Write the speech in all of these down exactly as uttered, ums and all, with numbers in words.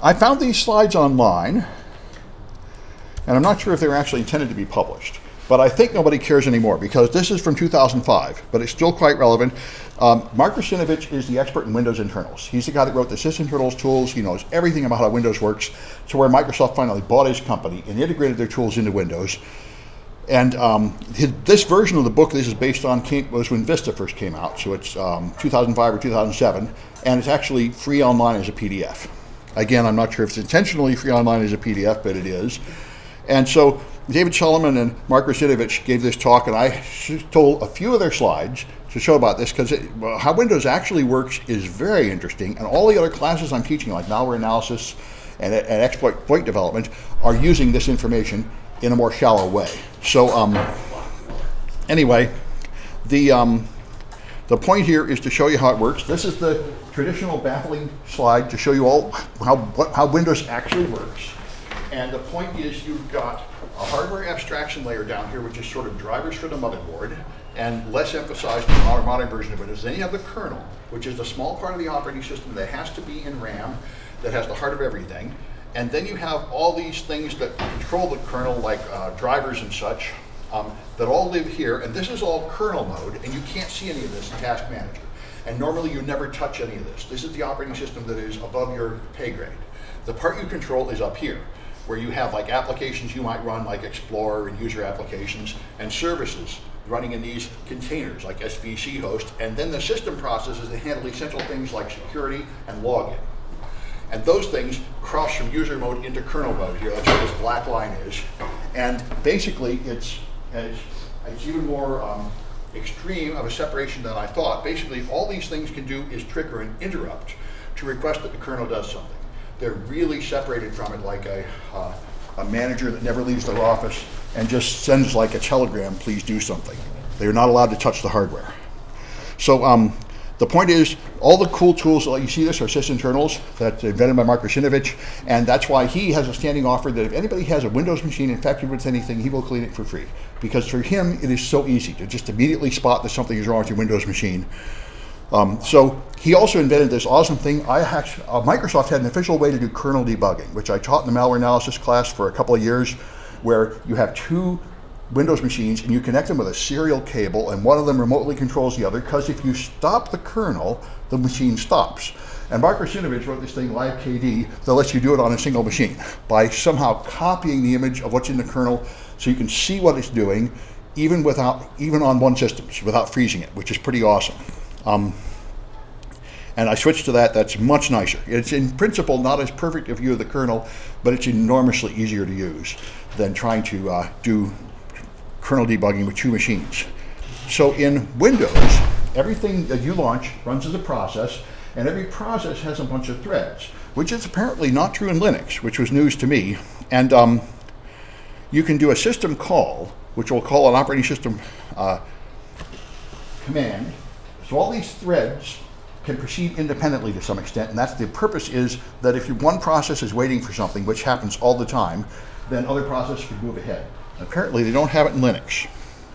I found these slides online, and I'm not sure if they were actually intended to be published, but I think nobody cares anymore because this is from two thousand five, but it's still quite relevant. Um, Mark Rusinovich is the expert in Windows internals. He's the guy that wrote the sysinternals tools. He knows everything about how Windows works, to where Microsoft finally bought his company and integrated their tools into Windows. And um, his, this version of the book this is based on came, was when Vista first came out, so it's um, two thousand five or two thousand seven, and it's actually free online as a P D F. Again, I'm not sure if it's intentionally free online as a P D F, but it is. And so David Solomon and Mark Rusinovich gave this talk, and I told a few of their slides to show about this, because well, how Windows actually works is very interesting, and all the other classes I'm teaching, like malware analysis and, and exploit, exploit development, are using this information in a more shallow way. So um, anyway, the, um, the point here is to show you how it works. This is the traditional baffling slide to show you all how, what, how Windows actually works. And the point is you've got a hardware abstraction layer down here, which is sort of drivers for the motherboard, and less emphasized in the modern, modern version of Windows. Then you have the kernel, which is the small part of the operating system that has to be in RAM, that has the heart of everything. And then you have all these things that control the kernel, like uh, drivers and such, um, that all live here. And this is all kernel mode, and you can't see any of this in Task Manager. And normally you never touch any of this. This is the operating system that is above your pay grade. The part you control is up here, where you have like applications you might run, like Explorer and user applications, and services running in these containers like S V C host, and then the system processes that handle essential things like security and login. And those things cross from user mode into kernel mode here. That's what this black line is. And basically it's, it's, it's even more um, extreme of a separation than I thought. Basically all these things can do is trigger an interrupt to request that the kernel does something. They're really separated from it, like a, uh, a manager that never leaves their office and just sends like a telegram, please do something. They're not allowed to touch the hardware. So um, the point is, all the cool tools that you see this are sysinternals that's invented by Mark Rusinovich, and that's why he has a standing offer that if anybody has a Windows machine infected with anything, he will clean it for free. Because for him, it is so easy to just immediately spot that something is wrong with your Windows machine. Um, so he also invented this awesome thing. I actually, uh, Microsoft had an official way to do kernel debugging, which I taught in the malware analysis class for a couple of years, where you have two Windows machines and you connect them with a serial cable, and one of them remotely controls the other, because if you stop the kernel, the machine stops. And Mark Rusinovich wrote this thing, Live K D, that lets you do it on a single machine by somehow copying the image of what's in the kernel so you can see what it's doing, even without, even on one system, without freezing it, which is pretty awesome. Um, and I switched to that. That's much nicer. It's in principle not as perfect a view of the kernel, but it's enormously easier to use than trying to uh, do kernel debugging with two machines. So in Windows, everything that you launch runs as a process, and every process has a bunch of threads, which is apparently not true in Linux, which was news to me. And um, you can do a system call, which will call an operating system uh, command. So all these threads can proceed independently to some extent, and that's the purpose, is that if you, one process is waiting for something, which happens all the time, then other processes can move ahead. Apparently they don't have it in Linux.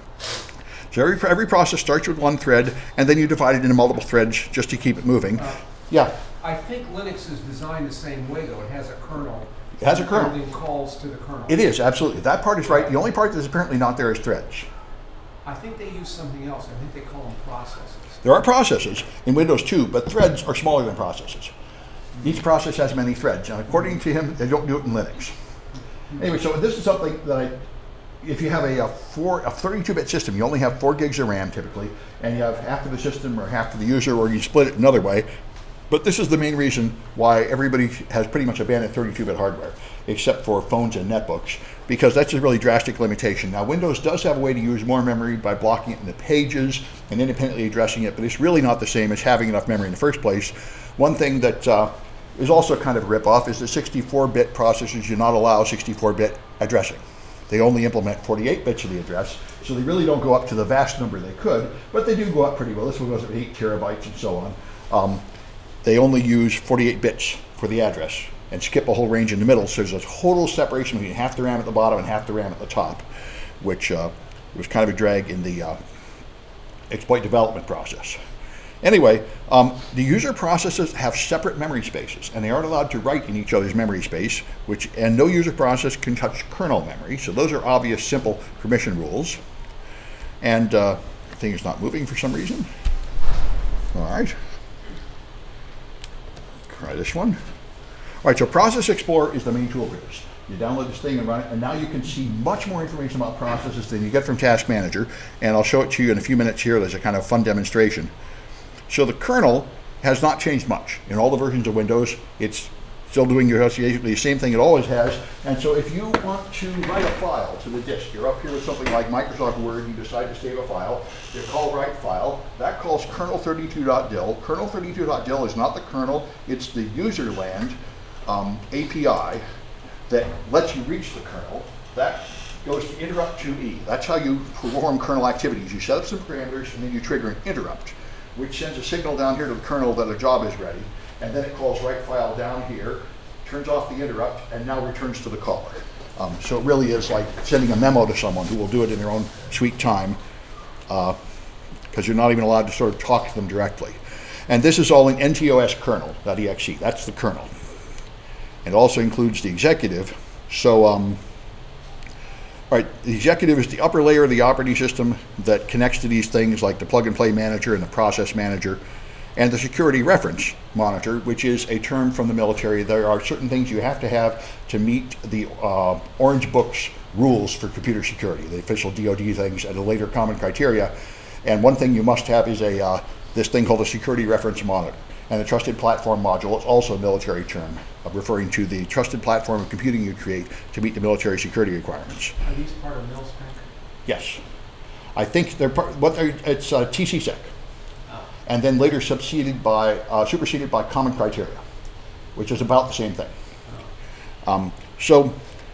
So every, every process starts with one thread, and then you divide it into multiple threads just to keep it moving. Uh, yeah? I think Linux is designed the same way, though. It has a kernel. It has a kernel. And calls to the kernel. It is, absolutely. That part is right. The only part that's apparently not there is threads. I think they use something else. I think they call them processes. There are processes in Windows too, but threads are smaller than processes. Each process has many threads, and according to him, they don't do it in Linux. Anyway, so this is something that I, if you have a, a, four, a thirty-two bit system, you only have four gigs of RAM typically, and you have half of the system or half of the user, or you split it another way. But this is the main reason why everybody has pretty much abandoned thirty-two bit hardware, except for phones and netbooks, because that's a really drastic limitation. Now, Windows does have a way to use more memory by blocking it in the pages and independently addressing it, but it's really not the same as having enough memory in the first place. One thing that uh, is also kind of a rip-off is that sixty-four bit processors do not allow sixty-four bit addressing. They only implement forty-eight bits of the address, so they really don't go up to the vast number they could, but they do go up pretty well. This one goes up to eight terabytes and so on. Um, they only use forty-eight bits for the address and skip a whole range in the middle, so there's a total separation between half the RAM at the bottom and half the RAM at the top, which uh, was kind of a drag in the uh, exploit development process. Anyway, um, the user processes have separate memory spaces, and they aren't allowed to write in each other's memory space, which, and no user process can touch kernel memory. So those are obvious, simple permission rules. And uh, the thing is not moving for some reason. All right. Try this one. All right, so Process Explorer is the main tool for this. You download this thing and run it, and now you can see much more information about processes than you get from Task Manager. And I'll show it to you in a few minutes here. There's a kind of fun demonstration. So the kernel has not changed much. In all the versions of Windows, it's still doing basically the same thing it always has. And so if you want to write a file to the disk, you're up here with something like Microsoft Word, you decide to save a file, you call write file, that calls kernel thirty-two dot dil. kernel thirty-two dot dil is not the kernel, it's the userland um, A P I that lets you reach the kernel. That goes to interrupt two E. That's how you perform kernel activities. You set up some parameters and then you trigger an interrupt, which sends a signal down here to the kernel that a job is ready, and then it calls write file down here, turns off the interrupt, and now returns to the caller. Um, so it really is like sending a memo to someone who will do it in their own sweet time, because uh, you're not even allowed to sort of talk to them directly. And this is all in N T O S kernel.exe. That's the kernel. It also includes the executive. So, um, all right, the executive is the upper layer of the operating system that connects to these things like the plug and play manager and the process manager, and the security reference monitor, which is a term from the military. There are certain things you have to have to meet the uh, Orange Book's rules for computer security, the official D O D things and the later common criteria. And one thing you must have is a uh, this thing called a security reference monitor. And the trusted platform module is also a military term, uh, referring to the trusted platform of computing you create to meet the military security requirements. Are these part of MilSpec? Yes. I think they're part, what they're, it's uh, T C sec. Oh. And then later subseded by, uh, superseded by common criteria, which is about the same thing. Oh. Um, so,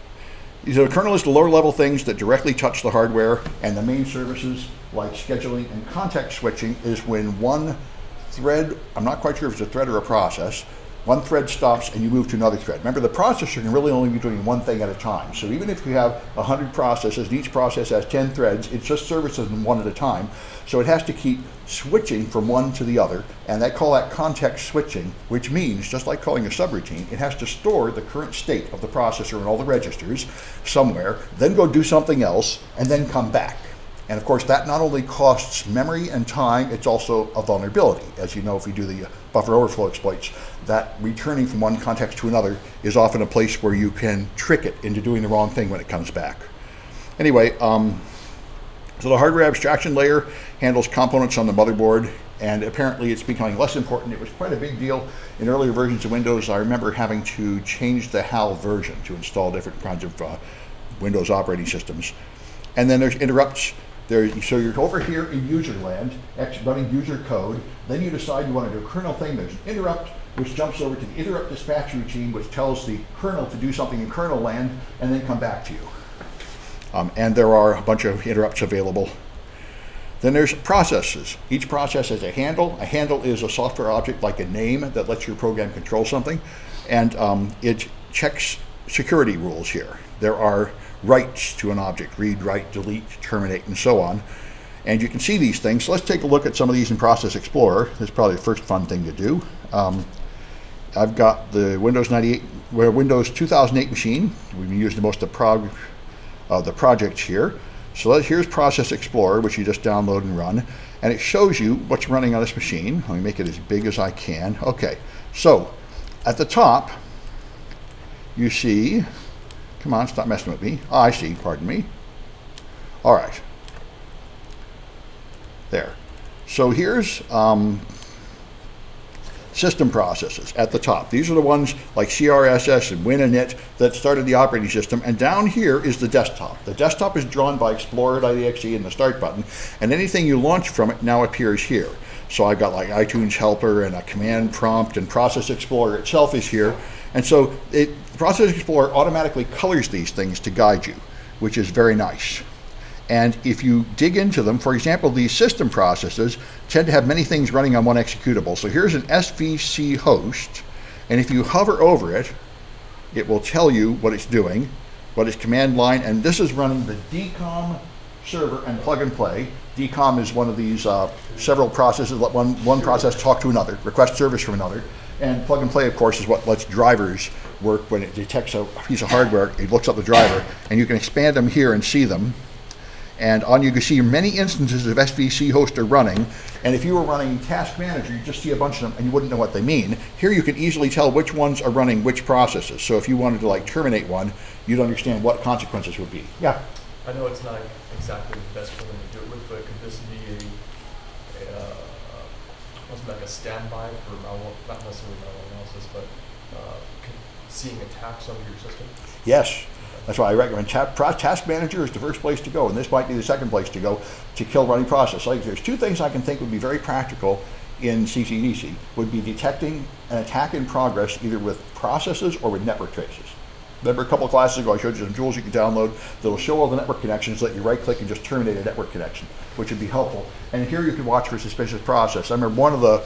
the kernel is the lower level things that directly touch the hardware, and the main services like scheduling and context switching is when one thread, I'm not quite sure if it's a thread or a process, one thread stops and you move to another thread. Remember, the processor can really only be doing one thing at a time. So even if you have one hundred processes and each process has ten threads, it's just services them one at a time. So it has to keep switching from one to the other, and they call that context switching, which means, just like calling a subroutine, it has to store the current state of the processor and all the registers somewhere, then go do something else, and then come back. And of course, that not only costs memory and time, it's also a vulnerability. As you know, if you do the buffer overflow exploits, that returning from one context to another is often a place where you can trick it into doing the wrong thing when it comes back. Anyway, um, so the hardware abstraction layer handles components on the motherboard, and apparently it's becoming less important. It was quite a big deal in earlier versions of Windows. I remember having to change the HAL version to install different kinds of uh, Windows operating systems. And then there's interrupts. There, so you're over here in user land, running user code, then you decide you want to do a kernel thing, there's an interrupt, which jumps over to the interrupt dispatch routine, which tells the kernel to do something in kernel land, and then come back to you. Um, and there are a bunch of interrupts available. Then there's processes. Each process has a handle. A handle is a software object like a name that lets your program control something, and um, it checks security rules here. There are writes to an object, read, write, delete, terminate, and so on. And you can see these things. So let's take a look at some of these in Process Explorer. This is probably the first fun thing to do. Um, I've got the Windows ninety-eight, well, Windows two thousand eight machine. We've been using most of the, prog, uh, the projects here. So let's, here's Process Explorer, which you just download and run. And it shows you what's running on this machine. Let me make it as big as I can. Okay, so at the top, you see, come on, stop messing with me. Oh, I see, pardon me. All right. There. So here's um, system processes at the top. These are the ones like C R S S and Win and I T that started the operating system. And down here is the desktop. The desktop is drawn by Explorer dot E X E and the Start button. And anything you launch from it now appears here. So I've got like iTunes Helper and a command prompt, and Process Explorer itself is here. And so it, Process Explorer automatically colors these things to guide you, which is very nice. And if you dig into them, for example, these system processes tend to have many things running on one executable. So here's an S V C host, and if you hover over it, it will tell you what it's doing, what its command line, and this is running the D COM server and plug and play. D COM is one of these uh, several processes, let one, one process talk to another, request service from another. And plug and play, of course, is what lets drivers work when it detects a piece of hardware. It looks up the driver, and you can expand them here and see them. And on you can see many instances of S V C host are running. And if you were running Task Manager, you just see a bunch of them and you wouldn't know what they mean. Here you can easily tell which ones are running which processes. So if you wanted to like terminate one, you'd understand what consequences would be. Yeah? I know it's not exactly the best one to do it with, but could this be a, a uh, almost like a standby for malware, not necessarily malware analysis, but uh, seeing attacks on your system? Yes. That's why I recommend ta Task Manager is the first place to go, and this might be the second place to go to kill running process. Like, there's two things I can think would be very practical in C C D C, would be detecting an attack in progress either with processes or with network traces. Remember a couple classes ago I showed you some tools you can download that'll show all the network connections, let you right click and just terminate a network connection, which would be helpful. And here you can watch for suspicious process. I remember one of the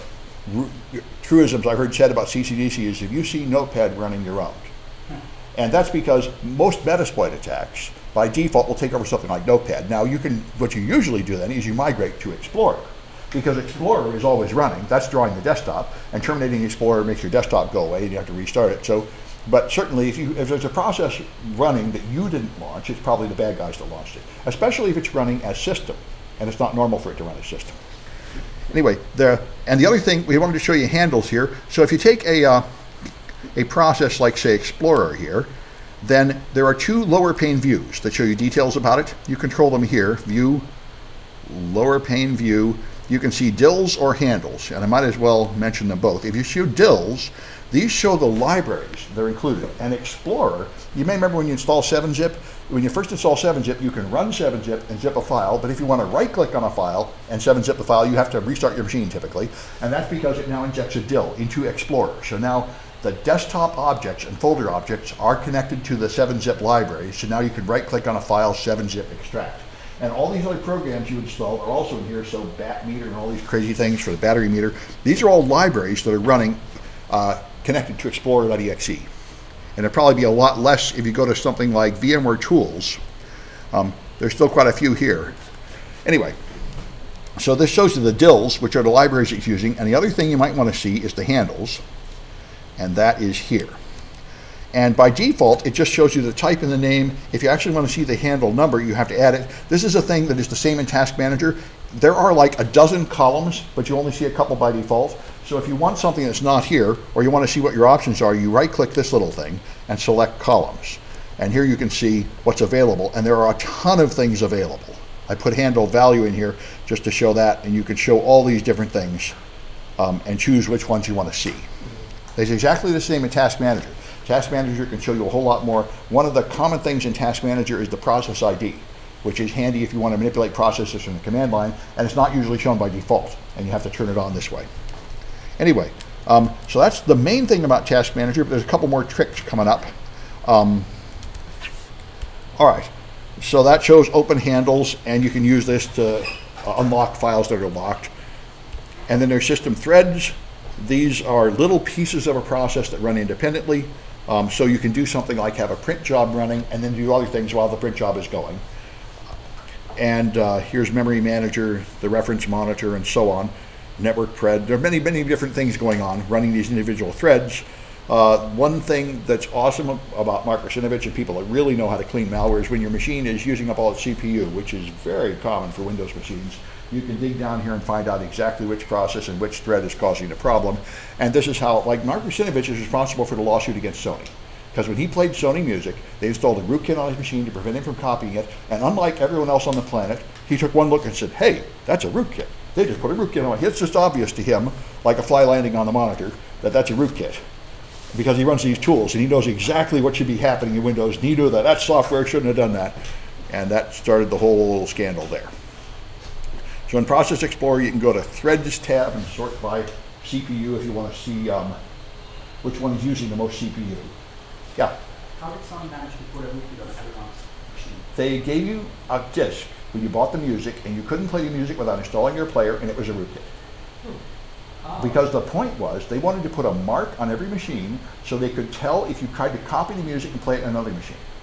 truisms I heard said about C C D C is if you see Notepad running, you're out. And that's because most Metasploit attacks, by default, will take over something like Notepad. Now, you can, what you usually do then is you migrate to Explorer, because Explorer is always running. That's drawing the desktop, and terminating Explorer makes your desktop go away, and you have to restart it. So, but certainly, if, you, if there's a process running that you didn't launch, it's probably the bad guys that launched it, especially if it's running as system, and it's not normal for it to run as system. Anyway, the, and the other thing, we wanted to show you handles here. So if you take a, uh, a process like, say, Explorer here, then there are two lower pane views that show you details about it. You control them here, view, lower pane view. You can see dills or handles, and I might as well mention them both. If you show dills, these show the libraries that are included. And Explorer, you may remember when you install seven zip, when you first install seven zip, you can run seven zip and zip a file, but if you want to right-click on a file and seven zip the file, you have to restart your machine typically, and that's because it now injects a dill into Explorer. So now the desktop objects and folder objects are connected to the seven zip library, so now you can right-click on a file, seven zip extract. And all these other programs you install are also in here, so bat meter and all these crazy things for the battery meter. These are all libraries that are running uh, connected to Explorer dot E X E. And it'll probably be a lot less if you go to something like VMware Tools. Um, there's still quite a few here. Anyway, so this shows you the dills, which are the libraries it's using, and the other thing you might want to see is the handles, and that is here. And by default, it just shows you the type and the name. If you actually want to see the handle number, you have to add it. This is a thing that is the same in Task Manager. There are like a dozen columns, but you only see a couple by default. So if you want something that's not here, or you want to see what your options are, you right-click this little thing and select columns. And here you can see what's available, and there are a ton of things available. I put handle value in here just to show that, and you can show all these different things um, and choose which ones you want to see. It's exactly the same in Task Manager. Task Manager can show you a whole lot more. One of the common things in Task Manager is the process I D, which is handy if you want to manipulate processes from the command line, and it's not usually shown by default, and you have to turn it on this way. Anyway, um, so that's the main thing about Task Manager, but there's a couple more tricks coming up. Um, all right, so that shows open handles, and you can use this to uh, unlock files that are locked. And then there's system threads. These are little pieces of a process that run independently. Um, so you can do something like have a print job running and then do other things while the print job is going. And uh, here's memory manager, the reference monitor, and so on. Network pred. There are many, many different things going on running these individual threads. Uh, one thing that's awesome about Mark Russinovich and people that really know how to clean malware is when your machine is using up all its C P U, which is very common for Windows machines. You can dig down here and find out exactly which process and which thread is causing the problem. And this is how, like, Mark Russinovich is responsible for the lawsuit against Sony. Because when he played Sony music, they installed a rootkit on his machine to prevent him from copying it. And unlike everyone else on the planet, he took one look and said, hey, that's a rootkit. They just put a rootkit on it. It's just obvious to him, like a fly landing on the monitor, that that's a rootkit. Because he runs these tools and he knows exactly what should be happening in Windows. And he knew that that software shouldn't have done that. And that started the whole scandal there. So in Process Explorer, you can go to Threads tab and sort by C P U if you want to see um, which one is using the most C P U. Yeah? How did Sony manage to put a rootkit on everyone's machine? They gave you a disk when you bought the music, and you couldn't play the music without installing your player, and it was a rootkit. Oh. Because the point was, they wanted to put a mark on every machine so they could tell if you tried to copy the music and play it on another machine.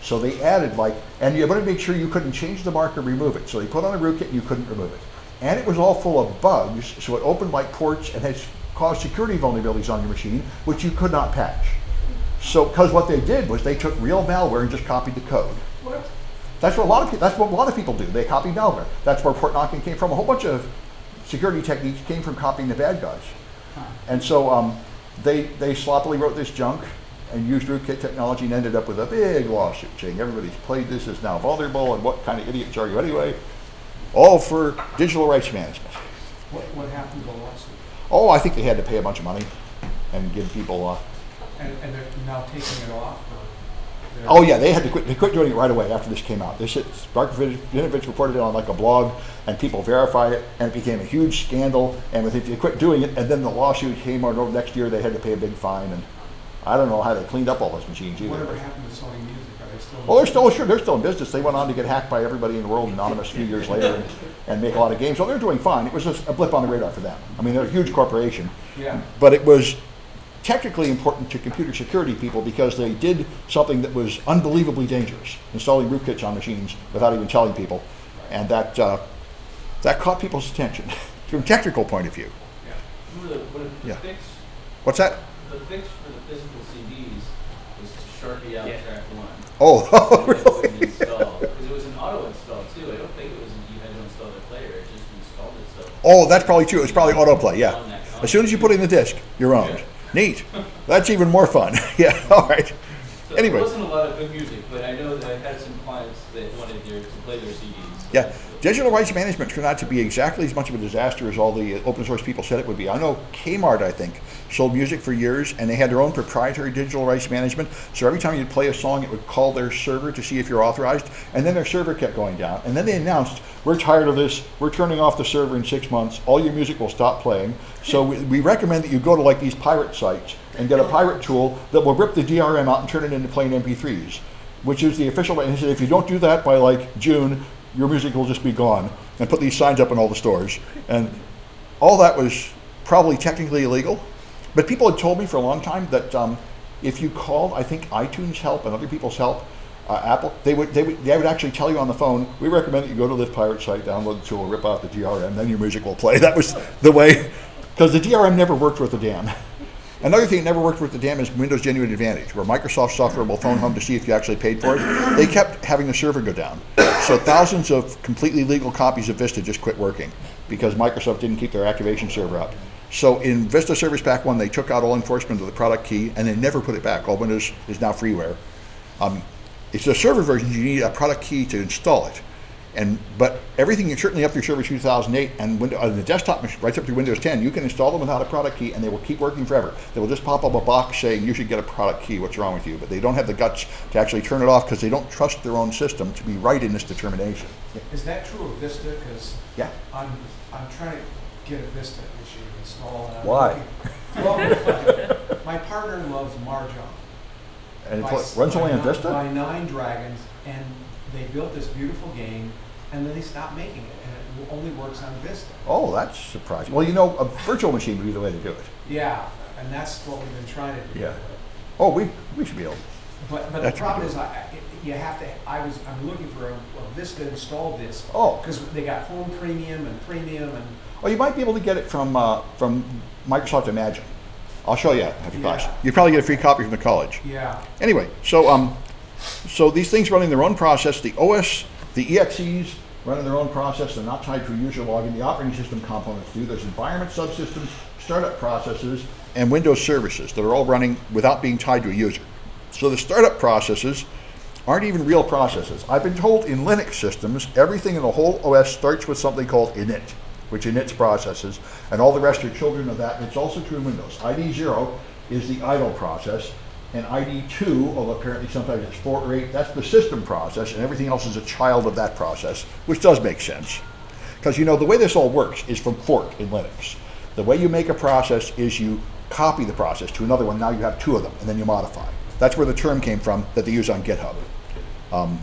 So they added like, and you wanted to make sure you couldn't change the mark or remove it. So they put on a rootkit and you couldn't remove it. And it was all full of bugs, so it opened like ports and has caused security vulnerabilities on your machine, which you could not patch. So, because what they did was they took real malware and just copied the code. What? That's what a lot of people. That's what a lot of people do. They copy malware. That's where port knocking came from. A whole bunch of security techniques came from copying the bad guys. Huh. And so um, they they sloppily wrote this junk and used rootkit technology and ended up with a big lawsuit saying everybody's played this, is now vulnerable, and what kind of idiots are you anyway? All for digital rights management. What, what happened to the lawsuit? Oh, I think they had to pay a bunch of money and give people. Uh, And, and they're now taking it off? Or they're- oh yeah, they had to quit. They quit doing it right away after this came out. This Markovinovich reported it on like a blog, and people verified it, and it became a huge scandal. And if they quit doing it, and then the lawsuit came on over next year, they had to pay a big fine. And I don't know how they cleaned up all those machines either. Whatever happened to Sony Music? Are they still? Well, they're still sure they're still in business. They went on to get hacked by everybody in the world, anonymous, a few years later, and, and make a lot of games. So they're doing fine. It was just a blip on the radar for them. I mean, they're a huge corporation, Yeah. but it was technically important to computer security people because they did something that was unbelievably dangerous, installing rootkits on machines without even telling people, and that uh, that caught people's attention from a technical point of view. Yeah. Remember the, what the Yeah. fix? What's that? The fix for the physical C Ds was to Sharpie out Yeah. track one. Oh, oh So that it wouldn't really? install. Because it was an auto install too. I don't think it was you had to install the player. It just installed itself. Oh, that's probably true. It's probably autoplay. Yeah. On that As soon as you put in the disc, you're owned. Yeah. Neat. That's even more fun. Yeah. All right. So Anyway. There wasn't a lot of good music, but I know that I had some clients that wanted their, to play their C Ds. Yeah, digital rights management turned out to be exactly as much of a disaster as all the open source people said it would be. I know Kmart, I think, sold music for years, and they had their own proprietary digital rights management. So every time you'd play a song, it would call their server to see if you're authorized, and then their server kept going down. And then they announced, we're tired of this, we're turning off the server in six months, all your music will stop playing. So we, we recommend that you go to like these pirate sites and get a pirate tool that will rip the D R M out and turn it into plain M P threes, which is the official way. And he said, if you don't do that by like June, your music will just be gone, and put these signs up in all the stores. And all that was probably technically illegal, but people had told me for a long time that um, if you called, I think iTunes help and other people's help, uh, Apple, they would, they would they would actually tell you on the phone, we recommend that you go to this pirate site, download the tool, rip out the D R M, then your music will play. That was the way, because the D R M never worked worth a damn. Another thing that never worked with the damn is Windows Genuine Advantage, where Microsoft software will phone home to see if you actually paid for it. They kept having the server go down. So thousands of completely legal copies of Vista just quit working because Microsoft didn't keep their activation server up. So in Vista Service Pack one, they took out all enforcement of the product key and they never put it back. All Windows is now freeware. Um, it's the server version, you need a product key to install it. And but everything is certainly up through Server two thousand eight and Windows, uh, the desktop machine, right up through Windows ten, you can install them without a product key and they will keep working forever. They will just pop up a box saying you should get a product key, what's wrong with you? But they don't have the guts to actually turn it off because they don't trust their own system to be right in this determination. Is that true of Vista? Because Yeah. I'm, I'm trying to get a Vista machine installed. and I'm Why? looking- Well, my partner loves Mahjong. And it by pl- s- runs by only on Nine- Vista? By Nine Dragons, and they built this beautiful game, and then they stopped making it, and it only works on Vista. Oh, that's surprising. Well, you know, a virtual machine would be the way to do it. Yeah, and that's what we've been trying to do. Yeah. Oh, we, we should be able to. But, but the That's problem good. is, I, I- you have to, I was, I'm looking for a, a Vista installed disc. Oh. Because they got Home Premium and Premium and, Well, you might be able to get it from uh, from Microsoft Imagine. I'll show you after class. Yeah. You probably get a free copy from the college. yeah. Anyway, so um, so these things running their own process. The O S, the E X Es running their own process. They're not tied to a user login. The operating system components do. There's environment subsystems, startup processes, and Windows services that are all running without being tied to a user. So the startup processes aren't even real processes. I've been told in Linux systems, everything in the whole O S starts with something called init, which inits processes, and all the rest are children of that. It's also true in Windows. I D zero is the idle process, and I D two, although apparently sometimes it's four or eight, that's the system process, and everything else is a child of that process, which does make sense. Because you know, the way this all works is from fork in Linux. The way you make a process is you copy the process to another one, now you have two of them, and then you modify. That's where the term came from that they use on GitHub. Um,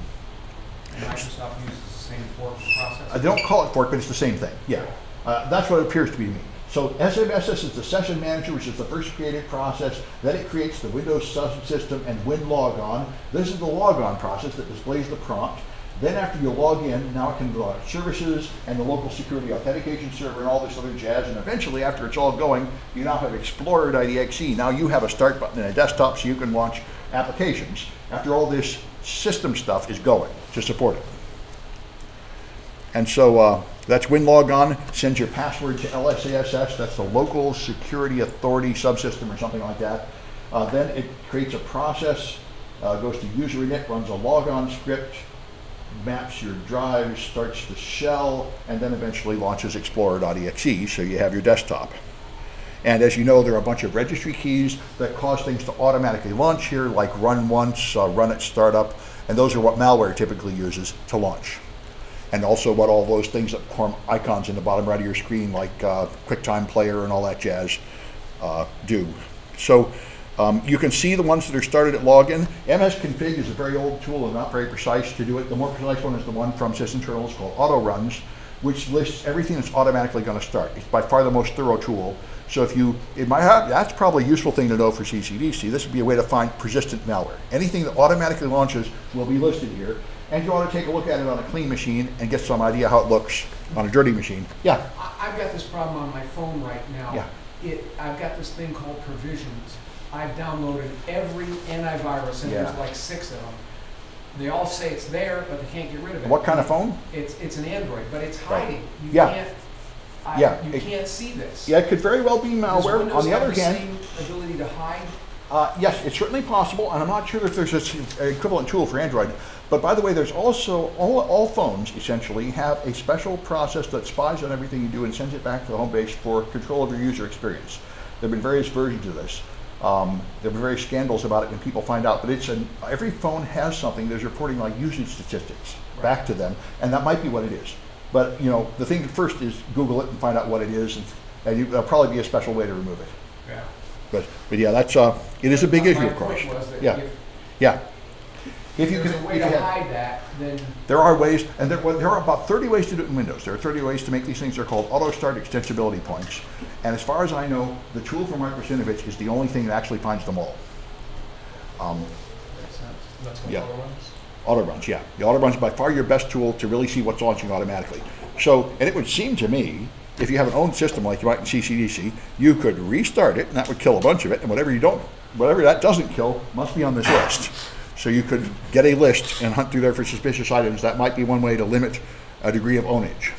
Microsoft uses the same fork process. I don't call it fork, but it's the same thing. Yeah, uh, that's what it appears to be to me. So S M S S is the session manager, which is the first created process. Then it creates the Windows subsystem and WinLogon. This is the logon process that displays the prompt. Then after you log in, now it can launch services and the local security authentication server and all this other jazz. And eventually, after it's all going, you now have explorer dot E X E. Now you have a start button and a desktop so you can launch applications after all this system stuff is going to support it. And so uh, that's WinLogon, sends your password to L S A S S, that's the local security authority subsystem or something like that. Uh, then it creates a process, uh, goes to user init, runs a logon script, maps your drives, starts the shell, and then eventually launches explorer dot E X E, so you have your desktop. And as you know, there are a bunch of registry keys that cause things to automatically launch here, like run once, uh, run at startup, and those are what malware typically uses to launch. And also what all those things that form icons in the bottom right of your screen, like uh, QuickTime Player and all that jazz, uh, do. So um, you can see the ones that are started at login. M S config is a very old tool and not very precise to do it. The more precise one is the one from sysinternals called auto runs, which lists everything that's automatically going to start. It's by far the most thorough tool. So if you, it might have, that's probably a useful thing to know for C C D C. This would be a way to find persistent malware. Anything that automatically launches will be listed here. And you ought to take a look at it on a clean machine and get some idea how it looks on a dirty machine. Yeah? I- I've got this problem on my phone right now. Yeah. It, I've got this thing called provisions. I've downloaded every antivirus, and Yeah. there's like six of them. They all say it's there, but they can't get rid of it. What kind of phone? It's it's an Android, but it's Right. hiding. You Yeah. can't. I, Yeah. You It- can't see this. Yeah, it could very well be Does malware. Windows On the have other the hand, same ability to hide? Uh, yes, it's certainly possible, and I'm not sure if there's an equivalent tool for Android. But by the way, there's also, all, all phones essentially have a special process that spies on everything you do and sends it back to the home base for control of your user experience. There have been various versions of this. Um, there have been various scandals about it when people find out, but it's an, every phone has something. There's reporting like usage statistics Right. back to them, and that might be what it is. But you know, the thing first is Google it and find out what it is, and, and you, there'll probably be a special way to remove it. Yeah. But, but yeah, that's uh, it is a big My issue, of point course. was that Yeah, if yeah. If you there's can, a way if to you have- hide that, then there are ways, and there, well, there are about thirty ways to do it in Windows. There are thirty ways to make these things. They're called auto start extensibility points. And as far as I know, the tool from Microsinovich is the only thing that actually finds them all. Um, Makes sense. And that's what Yeah. auto runs? Auto runs, yeah. The auto runs is by far your best tool to really see what's launching automatically. So, and it would seem to me, if you have an own system like you might in C C D C, you could restart it, and that would kill a bunch of it, and whatever you don't, whatever that doesn't kill must be on this list. So you could get a list and hunt through there for suspicious items. That might be one way to limit a degree of ownage.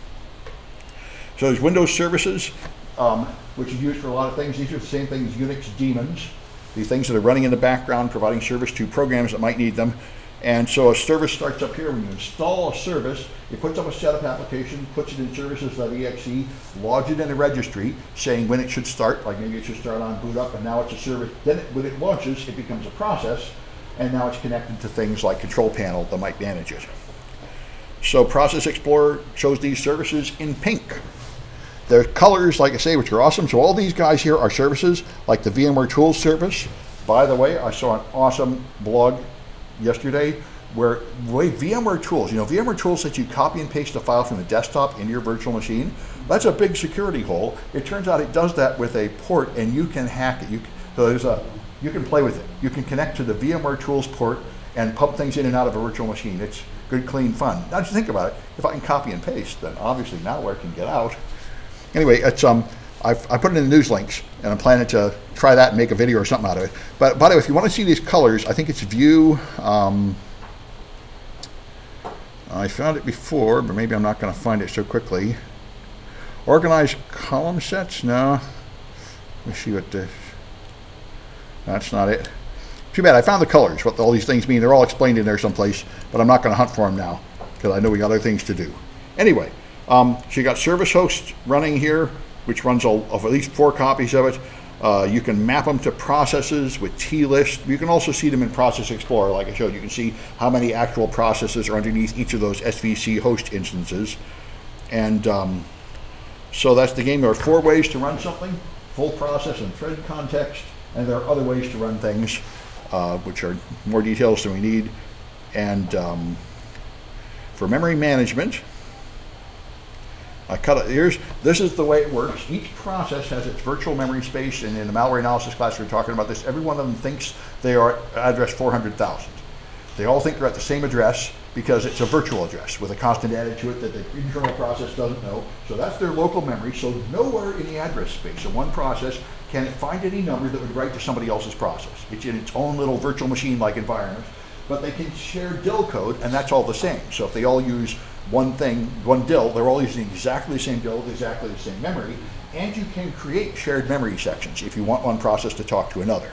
So there's Windows services, um, which is used for a lot of things. These are the same things as Unix daemons, the things that are running in the background, providing service to programs that might need them. And so a service starts up here. When you install a service, it puts up a setup application, puts it in services dot E X E, logs it in a registry, saying when it should start, like maybe it should start on boot up, and now it's a service. Then it, when it launches, it becomes a process, and now it's connected to things like Control Panel that might manage it. So Process Explorer shows these services in pink. There's colors, like I say, which are awesome. So all these guys here are services, like the VMware Tools service. By the way, I saw an awesome blog yesterday where the way VMware Tools, you know, VMware Tools lets you copy and paste a file from the desktop into your virtual machine. That's a big security hole. It turns out it does that with a port, and you can hack it. You, so there's a, you can play with it. You can connect to the VMware Tools port and pump things in and out of a virtual machine. It's good, clean fun. Now, just think about it. If I can copy and paste, then obviously malware can get out. Anyway, it's um, I've, I put it in the news links, and I'm planning to try that and make a video or something out of it. But by the way, if you want to see these colors, I think it's View. Um, I found it before, but maybe I'm not going to find it so quickly. Organized column sets? No. Let me see what this. That's not it. Too bad. I found the colors, what all these things mean. They're all explained in there someplace, but I'm not going to hunt for them now because I know we got other things to do. Anyway. Um, so you got service host running here, which runs all, of at least four copies of it. Uh, you can map them to processes with T-list. You can also see them in Process Explorer, like I showed. You can see how many actual processes are underneath each of those S V C host instances. And um, so that's the game. There are four ways to run something: full process and thread context. And there are other ways to run things, uh, which are more details than we need. And um, for memory management, I cut it. Here's, this is the way it works. Each process has its virtual memory space, and in the malware analysis class we were talking about this. Every one of them thinks they are at address four hundred thousand. They all think they're at the same address because it's a virtual address with a constant added to it that the internal process doesn't know. So that's their local memory. So nowhere in the address space of one process can it find any number that would write to somebody else's process. It's in its own little virtual machine-like environment, but they can share D I L code, and that's all the same. So if they all use one thing, one D I L, they're all using exactly the same D I L with exactly the same memory, and you can create shared memory sections if you want one process to talk to another.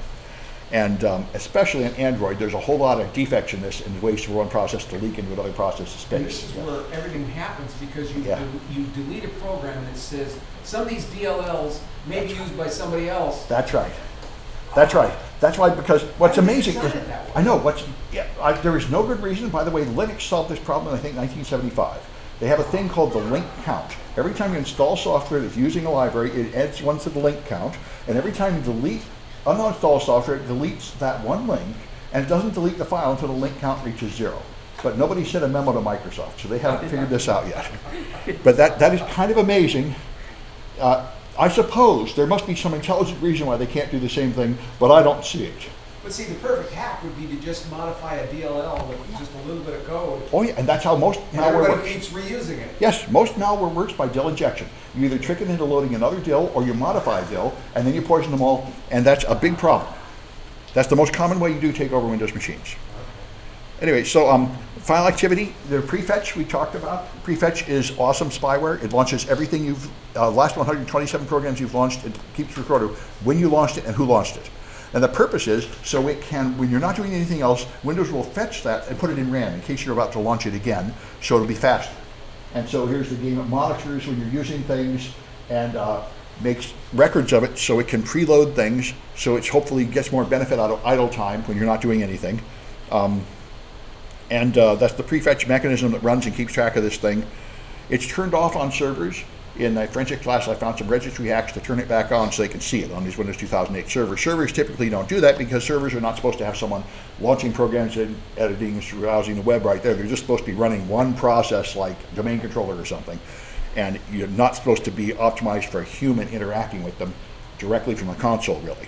And um, especially in Android, there's a whole lot of defects in this and ways for one process to leak into another process's space. And this is where everything happens because you, Yeah. del- you delete a program and it says, some of these D L Ls may be used by somebody else. That's right. That's right. That's why, because what's Why would you amazing design is, it that way? I know, what's, yeah, I, there is no good reason. By the way, Linux solved this problem in, I think, nineteen seventy-five. They have a thing called the link count. Every time you install software that's using a library, it adds one to the link count, and every time you delete, uninstall software, it deletes that one link, and it doesn't delete the file until the link count reaches zero. But nobody sent a memo to Microsoft, so they haven't figured this out yet. But that, that is kind of amazing. Uh, I suppose there must be some intelligent reason why they can't do the same thing, but I don't see it. But see, the perfect hack would be to just modify a D L L with just a little bit of code, Oh yeah, and that's how most and malware everybody works. keeps reusing it. Yes, most malware works by D I L injection. You either trick it into loading another D I L or you modify a D I L, and then you poison them all, and that's a big problem. That's the most common way you do take over Windows machines. Anyway, so um, file activity, the prefetch we talked about. Prefetch is awesome spyware. It launches everything you've, uh, last one hundred twenty-seven programs you've launched, it keeps recorded when you launched it and who launched it. And the purpose is so it can, when you're not doing anything else, Windows will fetch that and put it in RAM in case you're about to launch it again, so it'll be faster. And so here's the game. It monitors when you're using things and uh, makes records of it so it can preload things, so it hopefully gets more benefit out of idle time when you're not doing anything. Um, and uh, that's the prefetch mechanism that runs and keeps track of this thing. It's turned off on servers. In the forensic class, I found some registry hacks to turn it back on so they can see it on these Windows two thousand eight servers. Servers typically don't do that because servers are not supposed to have someone launching programs and editing, browsing the web right there. They're just supposed to be running one process like domain controller or something. And you're not supposed to be optimized for a human interacting with them directly from a console, really.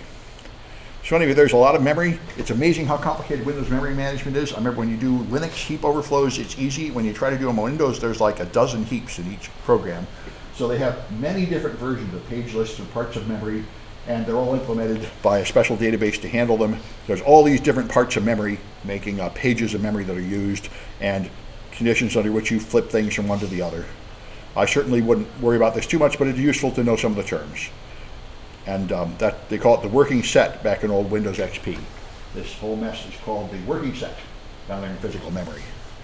So anyway, there's a lot of memory. It's amazing how complicated Windows memory management is. I remember when you do Linux heap overflows, it's easy. When you try to do them on Windows, there's like a dozen heaps in each program. So they have many different versions of page lists and parts of memory, and they're all implemented by a special database to handle them. There's all these different parts of memory, making uh, pages of memory that are used, and conditions under which you flip things from one to the other. I certainly wouldn't worry about this too much, but it's useful to know some of the terms. And um, that they call it the working set back in old Windows X P. This whole mess is called the working set down there in physical memory.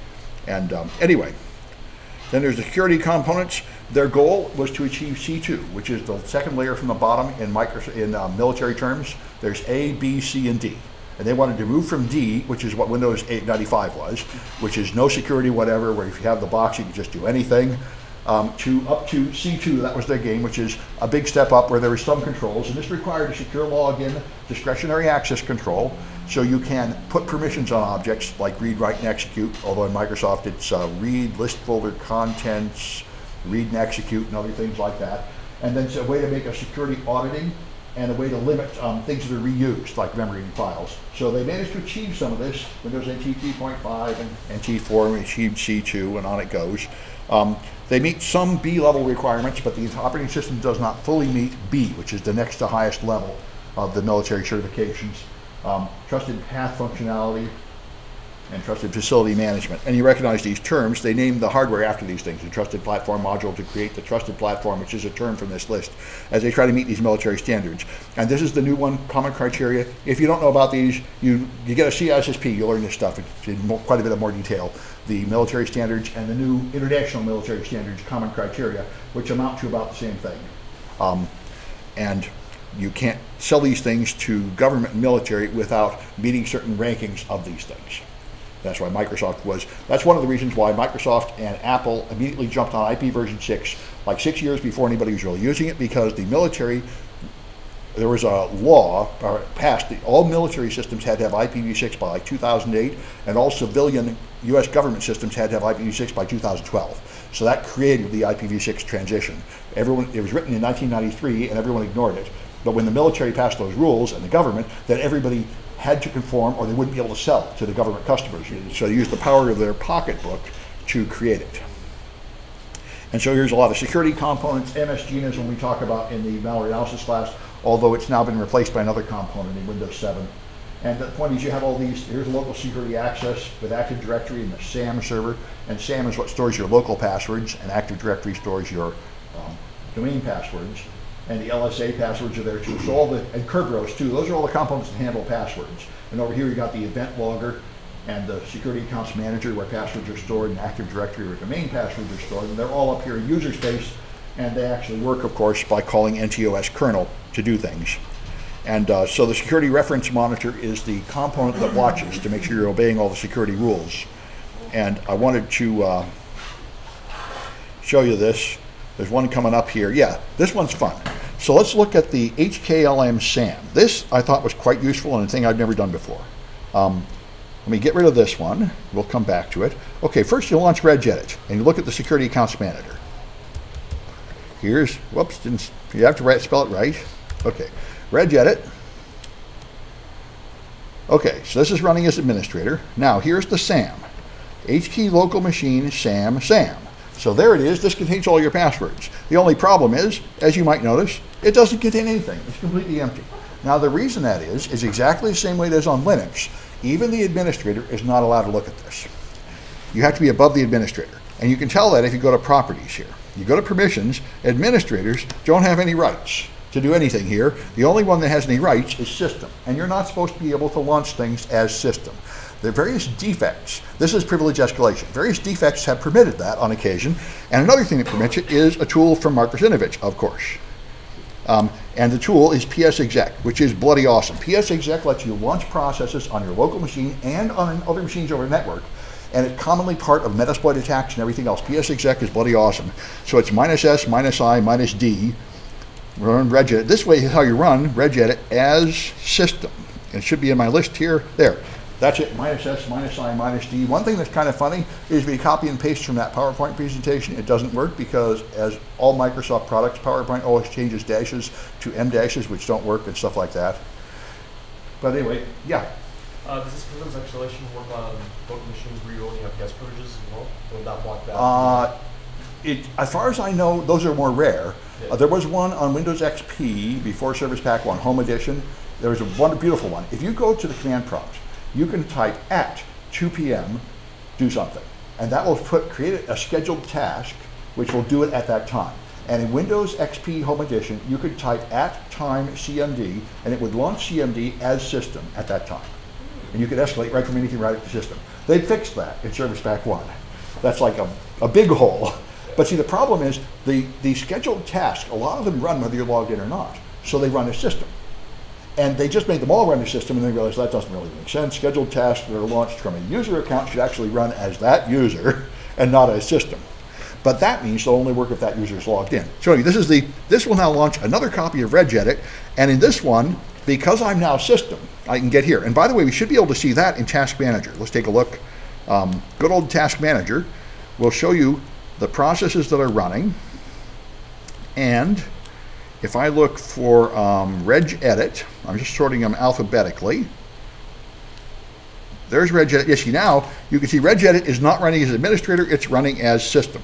And um, anyway, then there's the security components. Their goal was to achieve C two, which is the second layer from the bottom in, micro, in uh, military terms. There's A, B, C, and D. And they wanted to move from D, which is what Windows eight ninety-five was, which is no security whatever, where if you have the box, you can just do anything, um, to up to C two, that was their game, which is a big step up where there were some controls. And this required a secure login, discretionary access control, so you can put permissions on objects like read, write, and execute, although in Microsoft it's uh, read, list folder contents, read and execute, and other things like that. And then it's a way to make a security auditing and a way to limit um, things that are reused, like memory and files. So they managed to achieve some of this. Windows N T three point five and N T four achieved C two, and on it goes. Um, they meet some B level requirements, but the operating system does not fully meet B, which is the next to highest level of the military certifications. Um, trusted path functionality, and trusted facility management. And you recognize these terms. They name the hardware after these things. The trusted platform module to create the trusted platform, which is a term from this list, as they try to meet these military standards. And this is the new one, common criteria. If you don't know about these, you, you get a C I S S P, you'll learn this stuff in more, quite a bit of more detail. The military standards and the new international military standards, common criteria, which amount to about the same thing. Um, and you can't sell these things to government and military without meeting certain rankings of these things. That's why Microsoft was, that's one of the reasons why Microsoft and Apple immediately jumped on I P version six, like six years before anybody was really using it, because the military there was a law uh, passed that all military systems had to have I P v six by like two thousand eight, and all civilian U S government systems had to have I P v six by two thousand twelve. So that created the I P v six transition. Everyone, it was written in nineteen ninety-three, and everyone ignored it. But when the military passed those rules, and the government, then everybody had to conform, or they wouldn't be able to sell to the government customers. So they used the power of their pocketbook to create it. And so here's a lot of security components. M S G N is when we talk about in the malware analysis class, although it's now been replaced by another component in Windows seven. And the point is, you have all these, here's local security access with Active Directory and the SAM server. And SAM is what stores your local passwords, and Active Directory stores your um, domain passwords. And the L S A passwords are there too. So all the, and Kerberos too, those are all the components that handle passwords. And over here you got the event logger and the security accounts manager where passwords are stored, and Active Directory where domain passwords are stored. And they're all up here in user space. And they actually work, of course, by calling N T O S kernel to do things. And uh, so the security reference monitor is the component that watches to make sure you're obeying all the security rules. And I wanted to uh, show you this. There's one coming up here. Yeah, this one's fun. So let's look at the H K L M SAM. This I thought was quite useful and a thing I've never done before. Um, let me get rid of this one. We'll come back to it. Okay, first you launch regedit and you look at the security accounts manager. Here's, whoops, didn't, you have to write, spell it right. Okay, regedit. Okay, so this is running as administrator. Now here's the SAM. H key local machine SAM SAM. So there it is. This contains all your passwords. The only problem is, as you might notice, it doesn't contain anything. It's completely empty. Now the reason that is, is exactly the same way it is on Linux. Even the administrator is not allowed to look at this. You have to be above the administrator. And you can tell that if you go to properties here. You go to permissions, administrators don't have any rights to do anything here. The only one that has any rights is system. And you're not supposed to be able to launch things as system. There are various defects. This is privilege escalation. Various defects have permitted that on occasion. And another thing that permits it is a tool from Mark Russinovich, of course. Um, and the tool is P S exec, which is bloody awesome. P S exec lets you launch processes on your local machine and on other machines over the network. And it's commonly part of Metasploit attacks and everything else. P S exec is bloody awesome. So it's minus S, minus I, minus D. Run regedit. This way is how you run regedit as system. It should be in my list here. There. That's it, minus S, minus I, minus D. One thing that's kind of funny is if you copy and paste from that PowerPoint presentation, it doesn't work because as all Microsoft products, PowerPoint always changes dashes to M dashes, which don't work and stuff like that. But anyway, yeah. Uh, does this privilege escalation work on local machines where you only have guest privileges as well? Will that block that? Uh, it, as far as I know, those are more rare. Yeah. Uh, there was one on Windows X P before Service Pack one, Home Edition. There was a one beautiful one. If you go to the command prompt, you can type at two P M do something. And that will put, create a scheduled task, which will do it at that time. And in Windows X P Home Edition, you could type at time C M D, and it would launch C M D as system at that time. And you could escalate right from anything right at the system. They fixed that in Service Pack one. That's like a, a big hole. But see, the problem is the, the scheduled tasks, a lot of them run whether you're logged in or not. So they run as system. And they just made them all run the system, and they realized that doesn't really make sense. Scheduled tasks that are launched from a user account should actually run as that user and not as system. But that means they'll only work if that user is logged in. So anyway, this is the this will now launch another copy of regedit, and in this one, because I'm now system, I can get here. And by the way, we should be able to see that in Task Manager. Let's take a look. Um, good old Task Manager will show you the processes that are running, and if I look for um, regedit, I'm just sorting them alphabetically. There's regedit. Yes, see now you can see regedit is not running as administrator, it's running as system.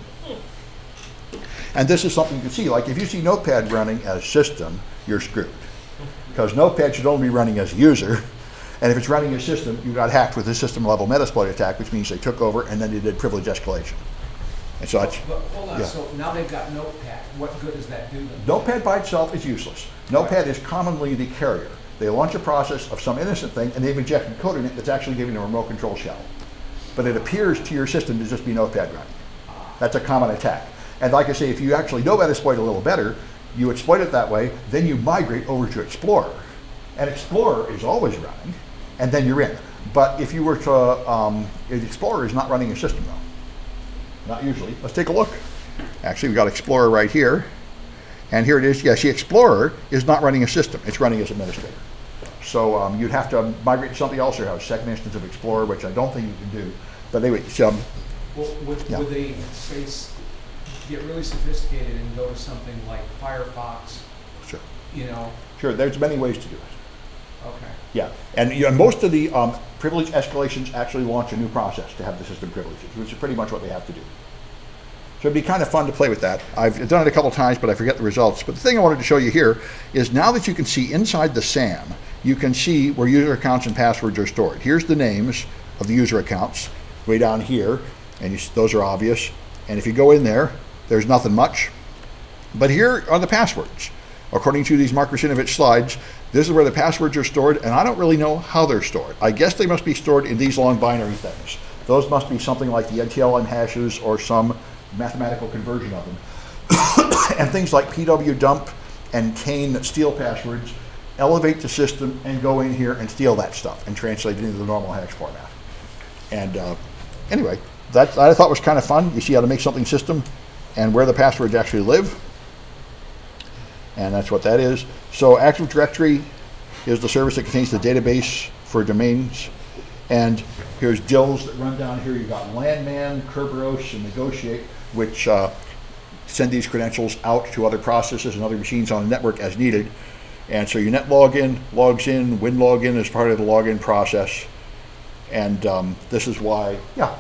And this is something you can see, like if you see Notepad running as system, you're screwed. Because Notepad should only be running as a user, and if it's running as system, you got hacked with a system level Metasploit attack, which means they took over and then they did privilege escalation. And so that's, But hold on, yeah. so now they've got Notepad. What good does that do them? Notepad by itself is useless. Notepad is commonly the carrier. They launch a process of some innocent thing and they've injected code in it that's actually giving a remote control shell. But it appears to your system to just be Notepad running. That's a common attack. And like I say, if you actually know Metasploit a little better, you exploit it that way, then you migrate over to Explorer. And Explorer is always running, and then you're in. But if you were to, um, Explorer is not running a system though. Not usually. Let's take a look. Actually, we've got Explorer right here. And here it is. Yeah, see, Explorer is not running a system. It's running as administrator. So um, you'd have to migrate to something else or have a second instance of Explorer, which I don't think you can do. But anyway, so, Well, would, yeah. would they say, s- get really sophisticated and go to something like Firefox, sure. you know? Sure, there's many ways to do it. Okay. Yeah, and you know, most of the um, privilege escalations actually launch a new process to have the system privileges, which is pretty much what they have to do. So it'd be kind of fun to play with that. I've done it a couple times, but I forget the results. But the thing I wanted to show you here is now that you can see inside the SAM, you can see where user accounts and passwords are stored. Here's the names of the user accounts way down here, and you, those are obvious. And if you go in there, there's nothing much. But here are the passwords. According to these Mark Russinovich slides, this is where the passwords are stored, and I don't really know how they're stored. I guess they must be stored in these long binary things. Those must be something like the N T L M hashes or some mathematical conversion of them. And things like P W dump and Kane that steal passwords elevate the system and go in here and steal that stuff and translate it into the normal hash format. And uh, anyway, that I thought was kind of fun. You see how to make something system and where the passwords actually live. And that's what that is. So Active Directory is the service that contains the database for domains. And here's D I Ls that run down here. You've got Landman, Kerberos, and Negotiate, which uh, send these credentials out to other processes and other machines on the network as needed. And so your net login logs in, Win login is part of the login process. And um, this is why, yeah.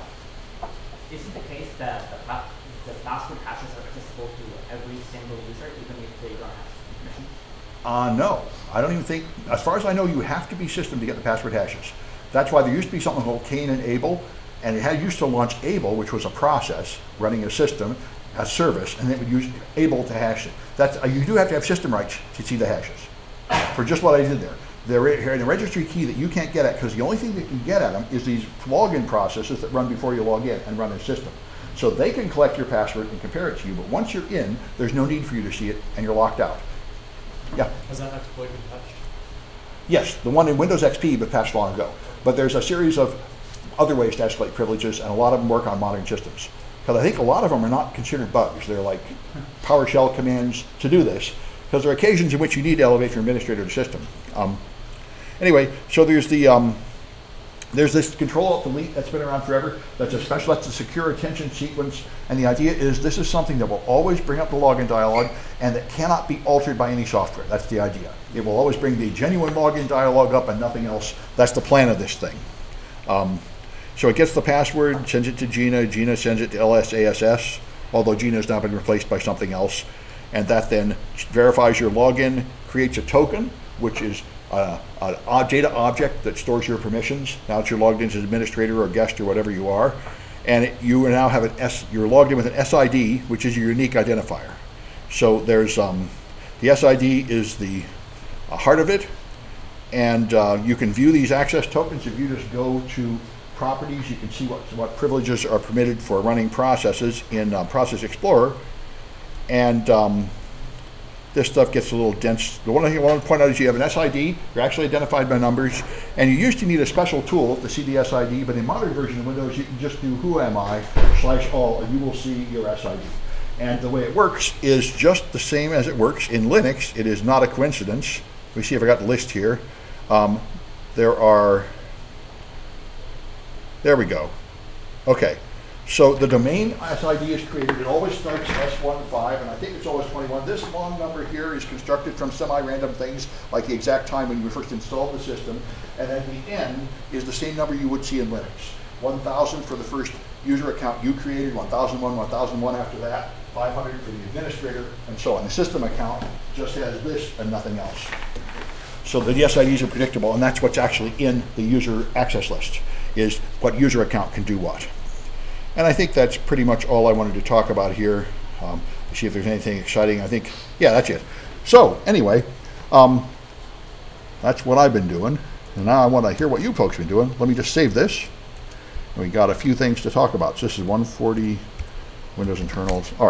Is it the case that the, pa the password hashes are accessible to every single user, even if they don't have permission? Uh, no, I don't even think, as far as I know, you have to be system to get the password hashes. That's why there used to be something called Kane and Able, and it had used to launch Able, which was a process running a system, a service, and it would use Able to hash it. That's, uh, you do have to have system rights to see the hashes for just what I did there. They're in a registry key that you can't get at, because the only thing that can get at them is these login processes that run before you log in and run a system. So they can collect your password and compare it to you, but once you're in, there's no need for you to see it, and you're locked out. Yeah? Has that exploit been patched? Yes, the one in Windows X P, but patched long ago. But there's a series of other ways to escalate privileges, and a lot of them work on modern systems. Because I think a lot of them are not considered bugs. They're like PowerShell commands to do this, because there are occasions in which you need to elevate your administrator to system. Um, anyway, so there's the um, there's this Control-Alt-Delete that's been around forever. That's a special, that's a secure attention sequence. And the idea is this is something that will always bring up the login dialog and that cannot be altered by any software. That's the idea. It will always bring the genuine login dialog up and nothing else. That's the plan of this thing. Um, so it gets the password, sends it to Gina. Gina sends it to L S A S S, although Gina has now been replaced by something else. And that then verifies your login, creates a token, which is a, a, a data object that stores your permissions. Now that you're logged in as administrator or guest or whatever you are. And it, you now have an S, you're logged in with an S I D, which is your unique identifier. So there's, um, the S I D is the uh, heart of it. And uh, you can view these access tokens. If you just go to properties, you can see what, what privileges are permitted for running processes in uh, Process Explorer. And um, this stuff gets a little dense. The one thing I want to point out is you have an S I D, you're actually identified by numbers, and you used to need a special tool to see the S I D, but in modern version of Windows, you can just do who am I slash all, and you will see your S I D. And the way it works is just the same as it works in Linux. It is not a coincidence. Let me see if I got the list here. Um, there are, there we go. Okay. So the domain S I D is created. It always starts S one five, and I think it's always twenty-one. This long number here is constructed from semi-random things, like the exact time when you first installed the system. And then the N is the same number you would see in Linux. one thousand for the first user account you created, one thousand one, one thousand one after that, five hundred for the administrator, and so on. The system account just has this and nothing else. So the S I Ds are predictable, and that's what's actually in the user access list, is what user account can do what. And I think that's pretty much all I wanted to talk about here. Um, see if there's anything exciting. I think, yeah, that's it. So anyway, um, that's what I've been doing. And now I want to hear what you folks have been doing. Let me just save this. We got a few things to talk about. So this is one forty Windows internals. All right.